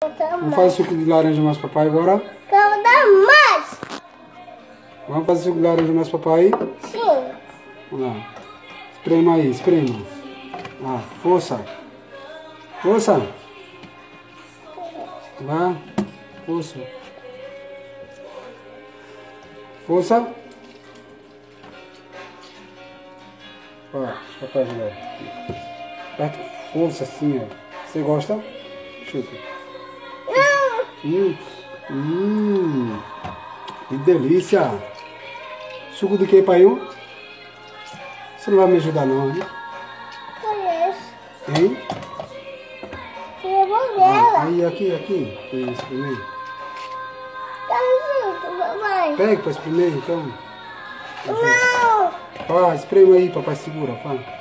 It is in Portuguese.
Vamos fazer suco de laranja mais papai agora? Quero dar mais. Vamos fazer suco de laranja mais papai? Sim. Vamos lá. Esprema aí, esprema. Ah, força. Força. Vá. Força. Força. Ó, papai jogar. Aperta força assim, ó. Você gosta? Chupa. Que delícia. Suco de que, pai? Você não vai me ajudar não, né? Conheço. Hein? Eu vou dela. Aí, aqui. Isso, primeiro. Tá junto, mamãe. Pega para espremer, então. Não. Vai, esprema aí, papai segura, vai.